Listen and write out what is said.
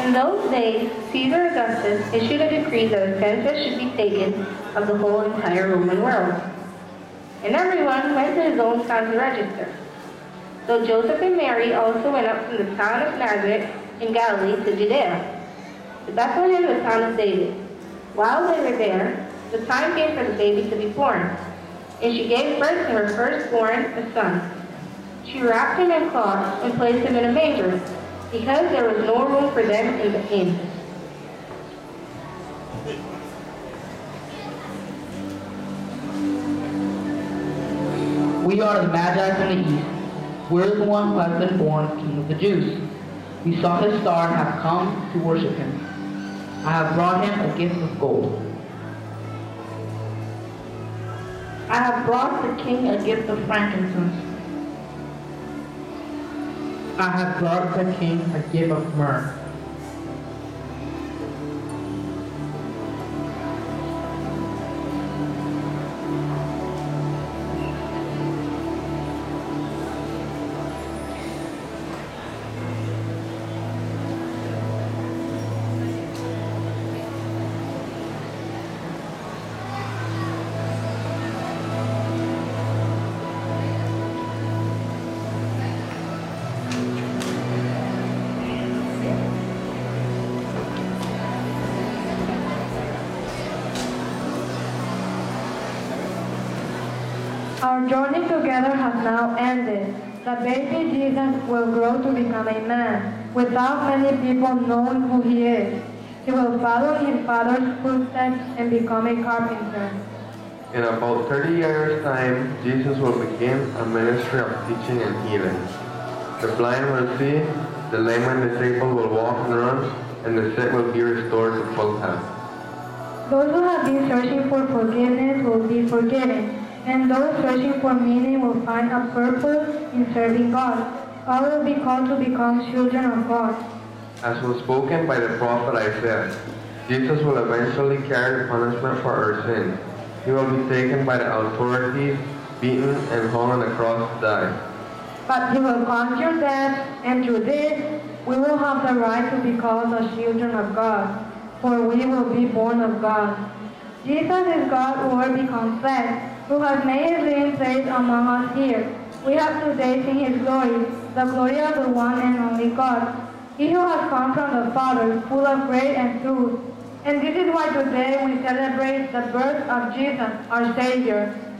In those days, Caesar Augustus issued a decree that a census should be taken of the whole entire Roman world. And everyone went to his own town to register. So Joseph and Mary also went up from the town of Nazareth in Galilee to Judea, to Bethlehem, the town of David. While they were there, the time came for the baby to be born, and she gave birth to her firstborn, a son. She wrapped him in cloths and placed him in a manger, because there was no room for them in the inn. We are the Magi from the east. We're the one who has been born King of the Jews. We saw his star and have come to worship him. I have brought him a gift of gold. I have brought the king a gift of frankincense. I have brought the king a gift of myrrh. Our journey together has now ended. The baby Jesus will grow to become a man, without many people knowing who he is. He will follow his father's footsteps and become a carpenter. In about 30 years' time, Jesus will begin a ministry of teaching and healing. The blind will see, the lame and disabled will walk and run, and the sick will be restored to full health. Those who have been searching for forgiveness will be forgiven, and those searching for meaning will find a purpose in serving God. All will be called to become children of God. As was spoken by the prophet Isaiah, Jesus will eventually carry the punishment for our sins. He will be taken by the authorities, beaten, and hung on the cross to die. But he will conquer death, and through this, we will have the right to be called the children of God, for we will be born of God. Jesus is God's Word become flesh, who has made his living place among us here. We have today seen his glory, the glory of the one and only God. He who has come from the Father, full of grace and truth. And this is why today we celebrate the birth of Jesus, our Savior.